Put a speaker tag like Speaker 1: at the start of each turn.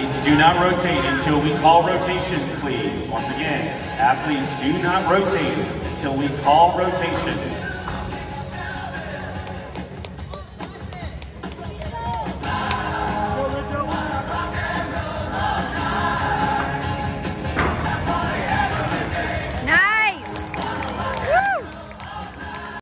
Speaker 1: Athletes, do not rotate until we call rotations, please. Once again, athletes, do not rotate until we call rotations.